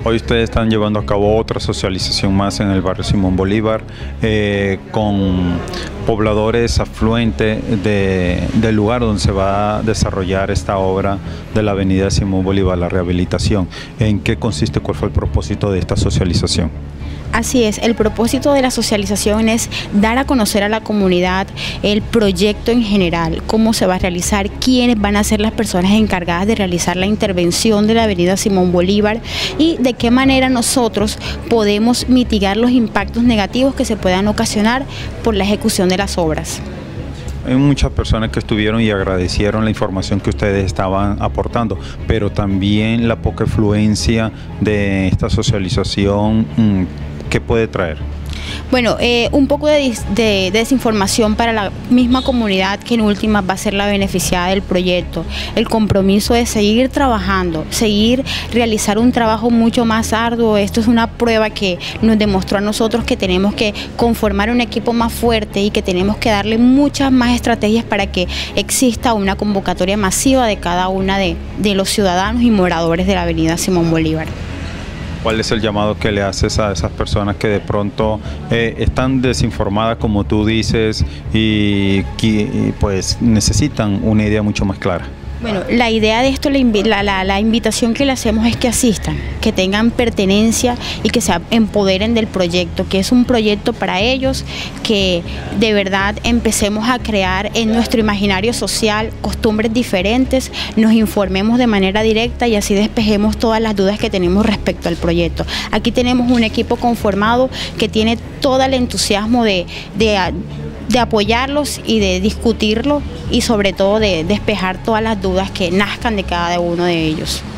Hoy ustedes están llevando a cabo otra socialización más en el barrio Simón Bolívar con pobladores afluentes del lugar donde se va a desarrollar esta obra de la avenida Simón Bolívar, la rehabilitación. ¿En qué consiste? ¿Cuál fue el propósito de esta socialización? Así es, el propósito de la socialización es dar a conocer a la comunidad el proyecto en general, cómo se va a realizar, quiénes van a ser las personas encargadas de realizar la intervención de la avenida Simón Bolívar y de qué manera nosotros podemos mitigar los impactos negativos que se puedan ocasionar por la ejecución de las obras. Hay muchas personas que estuvieron y agradecieron la información que ustedes estaban aportando, pero también la poca influencia de esta socialización, ¿qué puede traer? Bueno, un poco de desinformación para la misma comunidad que en última va a ser la beneficiada del proyecto. El compromiso de seguir trabajando, seguir realizar un trabajo mucho más arduo. Esto es una prueba que nos demostró a nosotros que tenemos que conformar un equipo más fuerte y que tenemos que darle muchas más estrategias para que exista una convocatoria masiva de cada una de los ciudadanos y moradores de la avenida Simón Bolívar. ¿Cuál es el llamado que le haces a esas personas que de pronto están desinformadas, como tú dices, y pues necesitan una idea mucho más clara? Bueno, la idea de esto, la invitación que le hacemos es que asistan, que tengan pertenencia y que se empoderen del proyecto, que es un proyecto para ellos, que de verdad empecemos a crear en nuestro imaginario social costumbres diferentes, nos informemos de manera directa y así despejemos todas las dudas que tenemos respecto al proyecto. Aquí tenemos un equipo conformado que tiene todo el entusiasmo de apoyarlos y de discutirlo y sobre todo de despejar todas las dudas que nazcan de cada uno de ellos.